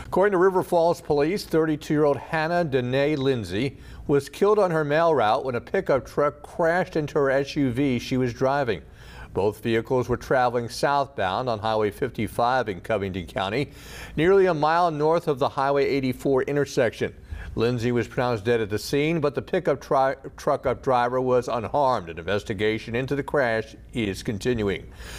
According to River Falls Police, 32-year-old Hannah Danae Lindsay was killed on her mail route when a pickup truck crashed into her SUV she was driving. Both vehicles were traveling southbound on Highway 55 in Covington County, nearly a mile north of the Highway 84 intersection. Lindsay was pronounced dead at the scene, but the pickup truck driver was unharmed. An investigation into the crash is continuing.